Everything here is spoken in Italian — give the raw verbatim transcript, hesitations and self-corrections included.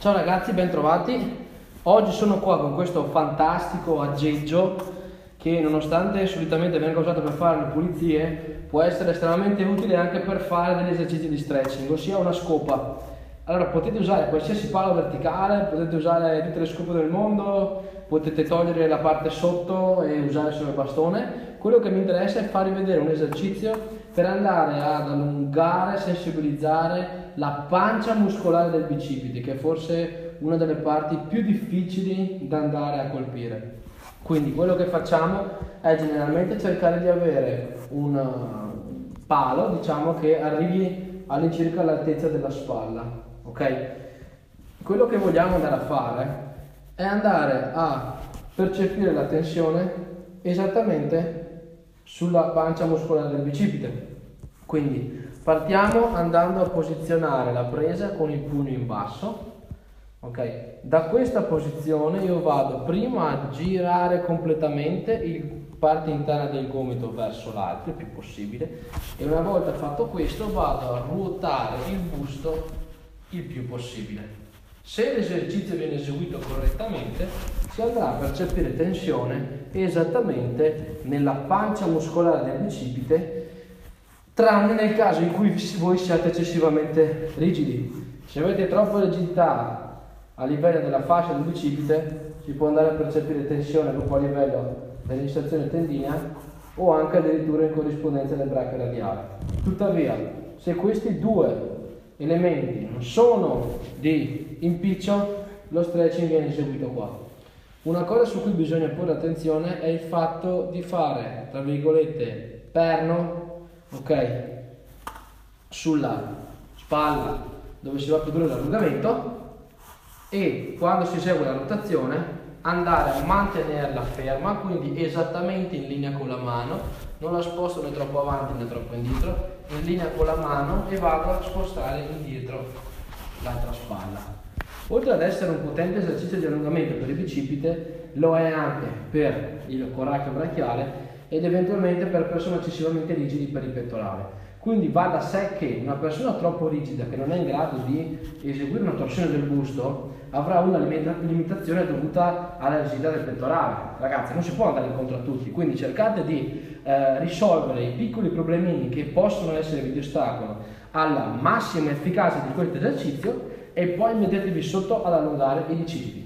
Ciao ragazzi, ben trovati. Oggi sono qua con questo fantastico aggeggio che, nonostante solitamente venga usato per fare le pulizie, può essere estremamente utile anche per fare degli esercizi di stretching, ossia una scopa. Allora, potete usare qualsiasi palo verticale, potete usare tutte le scope del mondo, potete togliere la parte sotto e usare solo il bastone. Quello che mi interessa è farvi vedere un esercizio per andare ad allungare, sensibilizzare la pancia muscolare del bicipite, che è forse una delle parti più difficili da andare a colpire. Quindi quello che facciamo è generalmente cercare di avere un palo, diciamo, che arrivi all'incirca all'altezza della spalla, ok? Quello che vogliamo andare a fare è andare a percepire la tensione esattamente sulla pancia muscolare del bicipite. Quindi partiamo andando a posizionare la presa con il pugno in basso. Ok, da questa posizione io vado prima a girare completamente il parte interna del gomito verso l'alto il più possibile, e una volta fatto questo vado a ruotare il busto il più possibile. Se l'esercizio viene eseguito correttamente, si andrà a percepire tensione esattamente nella pancia muscolare del bicipite, tranne nel caso in cui voi siate eccessivamente rigidi. Se avete troppa rigidità a livello della fascia del bicipite, si può andare a percepire tensione proprio a livello dell'inserzione tendinea o anche addirittura in corrispondenza del brachio radiale. Tuttavia, se questi due elementi non sono di impiccio, lo stretching viene eseguito qua. Una cosa su cui bisogna porre attenzione è il fatto di fare, tra virgolette, perno, ok, sulla spalla dove si va a produrre l'allungamento, e quando si esegue la rotazione andare a mantenerla ferma, quindi esattamente in linea con la mano, non la sposto né troppo avanti né troppo indietro, in linea con la mano, e vado a spostare indietro l'altra spalla. Oltre ad essere un potente esercizio di allungamento per il bicipite, lo è anche per il coraggio brachiale ed eventualmente per persone eccessivamente rigidi per il pettorale. Quindi va da sé che una persona troppo rigida, che non è in grado di eseguire una torsione del busto, avrà una limitazione dovuta alla rigidità del pettorale. Ragazzi, non si può andare incontro a tutti, quindi cercate di eh, risolvere i piccoli problemini che possono essere di ostacolo alla massima efficacia di questo esercizio, e poi mettetevi sotto ad allungare i bicipiti.